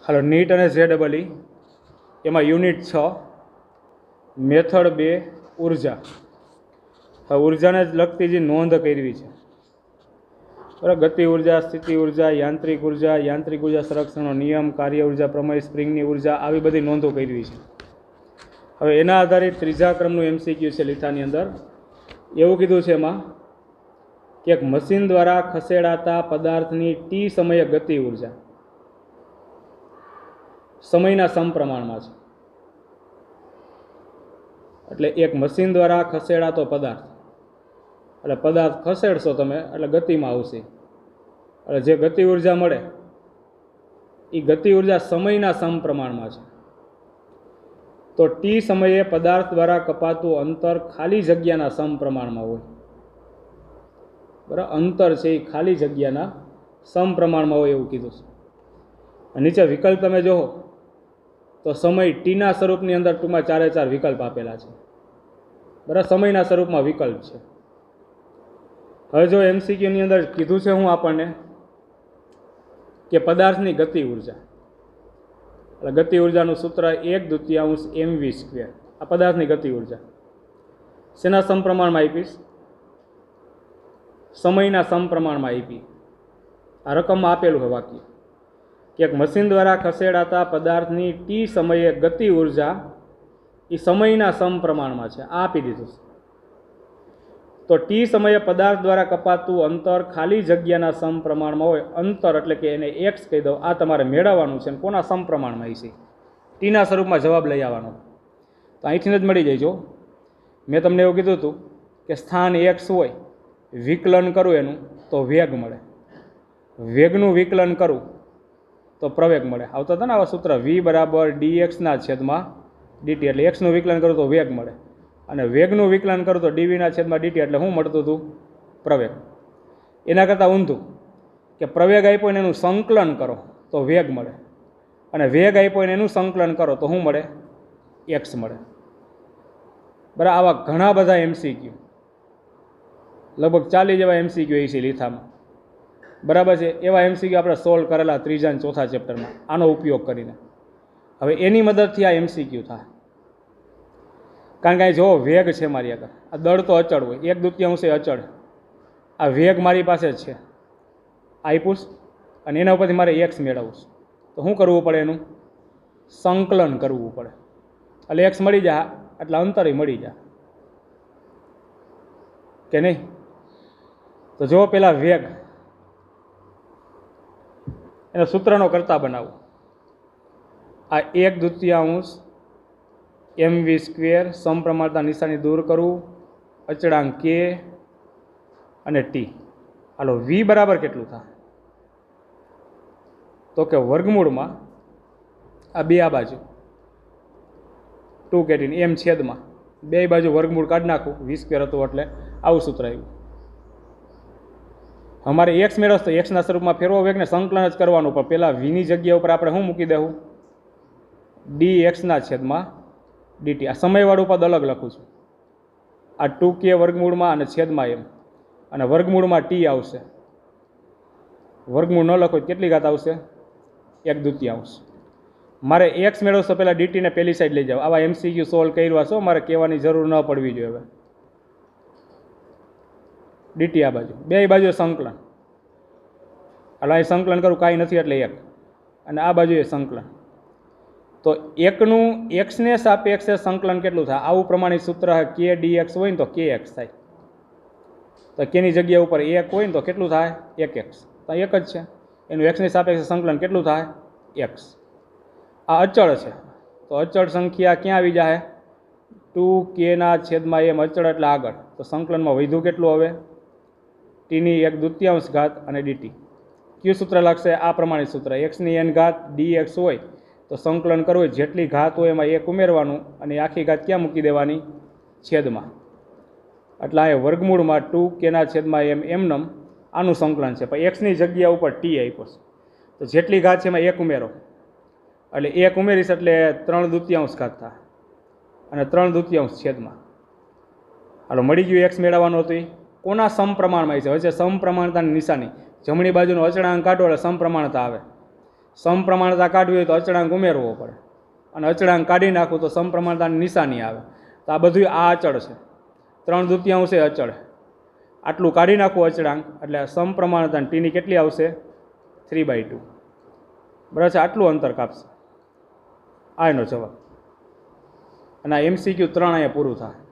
હાલો NEET અને JEE એમાં unit 6 method 2 ઉર્જા. હવે ઉર્જાને લગતી જે નોંધ કરવી છે બરાબર. ગતિ ઉર્જા, સ્થિતિ ઉર્જા, યાંત્રિક ઉર્જા સંરક્ષણનો નિયમ, કાર્ય ઉર્જા, પ્રમેય, સ્પ્રિંગની ઉર્જા, આવી બધી નોંધો કરવી છે. હવે એના આધારિત ત્રીજા ક્રમનું MCQ છે લીથાની અંદર. એવું કીધું છે એમાં કે એક મશીન દ્વારા ખસેડાતા પદાર્થની T સમયે ગતિ ઉર્જા સમયના સમપ્રમાણમાં છે. એટલે એક મશીન દ્વારા ખસેડાતો પદાર્થ, એટલે પદાર્થ ખસેડશો તમે એટલે ગતિમાં આવશે. એટલે જે ગતિ ઉર્જા મળે એ ગતિ ઉર્જા સમયના સમપ્રમાણમાં છે. તો T સમયે પદાર્થ દ્વારા કપાતું અંતર ખાલી જગ્યાના સમપ્રમાણમાં હોય. બરાબર, અંતર છે એ ખાલી જગ્યાના સમપ્રમાણમાં હોય એવું કીધું છે. નીચે વિકલ્પ તમે જોવો તો સમય ટીના સ્વરૂપની અંદર ટૂંકમાં 4 વિકલ્પ આપેલા છે. બરાબર, સમયના સ્વરૂપમાં વિકલ્પ છે. હવે જો MCQની અંદર કીધું છે હું આપણને કે પદાર્થની ગતિ ઉર્જા, એટલે ગતિ ઉર્જાનું સૂત્ર 1/2 mv². આ પદાર્થની ગતિ ઉર્જા શેના સમપ્રમાણમાં આપીશ? સમયના સમપ્રમાણમાં આપી. આ રકમમાં આપેલું છે વાક્ય કે એક મશીન દ્વારા ખસેડાતા પદાર્થની T સમયે ગતિ ઉર્જા એ સમયના સમપ્રમાણમાં છે. આ આપી દીધું છે. તો T સમયે પદાર્થ દ્વારા કપાતું અંતર ખાલી જગ્યાના સમપ્રમાણમાં હોય. અંતર એટલે કે એને x કહી દો. આ તમારે મેળવવાનું છે. કોના સમપ્રમાણમાં છે? ટીના સ્વરૂપમાં જવાબ લઈ આવવાનો. તો અહીંથી જ મળી જાય. મેં તમને એવું કીધું હતું કે સ્થાન x હોય, વિકલન કરું એનું તો વેગ મળે, વેગનું વિકલન કરું તો પ્રવેગ મળે. આવતા હતા ને આવા સૂત્ર, v = dx/dt. એટલે xનું વિકલન કરું તો વેગ મળે, અને વેગનું વિકલન કરું તો dv/dt. એટલે શું મળતું હતું? પ્રવેગ. એના કરતાં ઊંધું કે પ્રવેગ આપ્યો ને એનું સંકલન કરો તો વેગ મળે, અને વેગ આપ્યો ને એનું સંકલન કરો તો શું મળે? x મળે. બરાબર, આવા ઘણા બધા MCQ, લગભગ 40 જેવા MCQ એ છે લીથામાં. બરાબર છે. એવા MCQ આપણે સોલ્વ કરેલા 3જા અને 4થા ચેપ્ટરમાં આનો ઉપયોગ કરીને. હવે એની મદદથી આ MCQ થાય. કારણ કે અહીં જો વેગ છે મારી આગળ, આ દળ તો અચળ હોય, 1/2 અચળ. આ વેગ મારી પાસે જ છે, આપ્યું, અને એના ઉપરથી મારે x મેળવવું છે. તો શું કરવું પડે? એનું સંકલન કરવું પડે. એટલે x મળી જાય, એટલે અંતરે મળી જાય કે નહીં? તો જો પેલા વેગ એના સૂત્રનો કરતા બનાવો. આ 1/2 mv² સમપ્રમાણતા નિશાની દૂર કરવું, અચળાંક k અને t. હાલો, v બરાબર કેટલું થાય? તો કે વર્ગમૂળમાં આ બે, આ બાજુ 2 કેટીને m છેદમાં બે બાજુ વર્ગમૂળ કાઢી નાખું. v² હતું એટલે આવું સૂત્ર આવ્યું. અમારે x મેળવશે તો xના સ્વરૂપમાં ફેરવો વેગને સંકલન જ કરવાનું. પણ પહેલાં vની જગ્યા ઉપર આપણે શું મૂકી દેવું? dx/dt. આ સમયવાળું પદ અલગ લખું છું. આ 2k વર્ગમૂળમાં અને છેદમાં m, અને વર્ગમૂળમાં t આવશે. વર્ગમૂળ ન લખો કેટલી ઘાત આવશે? 1/2. મારે x મેળવશો પહેલાં dt ને પહેલી સાઈડ લઈ જાઓ. આવા MCQ સોલ્વ કર્યા છો, મારે કહેવાની જરૂર ન પડવી જોઈએ. હવે dt આ બાજુ, બે બાજુ સંકલન. એટલે અહીં સંકલન કરું કાંઈ નથી એટલે 1, અને આ બાજુ એ સંકલન. તો એકનું એક્સને સાપેક્ષે સંકલન કેટલું થાય? આવું પ્રમાણિત સૂત્ર k dx હોય ને તો kx થાય. તો કેની જગ્યા ઉપર 1 હોય ને તો કેટલું થાય? 1x. તો 1 જ છે. એનું એક્સની સાપેક્ષે સંકલન કેટલું થાય? x. આ અચળ છે, તો અચળ સંખ્યા ક્યાં આવી જાય? 2k/m અચળ એટલે આગળ. તો સંકલનમાં વધ્યું કેટલું? હવે tની 1/2 ઘાત અને dt. કયું સૂત્ર લાગશે? આ પ્રમાણિત સૂત્ર. xની n ઘાત dx હોય તો સંકલન કરવું હોય, જેટલી ઘાત હોય એમાં 1 ઉમેરવાનું, અને આખી ઘાત ક્યાં મૂકી દેવાની? છેદમાં. એટલે આ વર્ગમૂળમાં 2k/m એમનમ આનું સંકલન છે. પણ xની જગ્યા ઉપર t આપ્યો છે, તો જેટલી ઘાત છે એમાં 1 ઉમેરો, એટલે 1 ઉમેરીશ એટલે 3/2 ઘાત થાય, અને 3/2 છેદમાં. હાલો, મળી ગયું. x મેળવવાનું હતું. કોના સમપ્રમાણમાં છે? હવે છે સમપ્રમાણતાની નિશાની. જમણી બાજુનો અચળાંક કાઢો એટલે સમપ્રમાણતા આવે. સમપ્રમાણતા કાઢવી હોય તો અચળાંક ઉમેરવો પડે, અને અચળાંક કાઢી નાખવું તો સમપ્રમાણતાની નિશાની આવે. તો આ બધું આ અચળ છે, 3/2 એ અચળ. આટલું કાઢી નાખવું અચળાંક એટલે સમપ્રમાણતા ટીની કેટલી આવશે? 3/2. બરાબર છે, આટલું અંતર કાપશે. આ એનો જવાબ. અને આ MCQ 3 અહીંયા પૂરું થાય.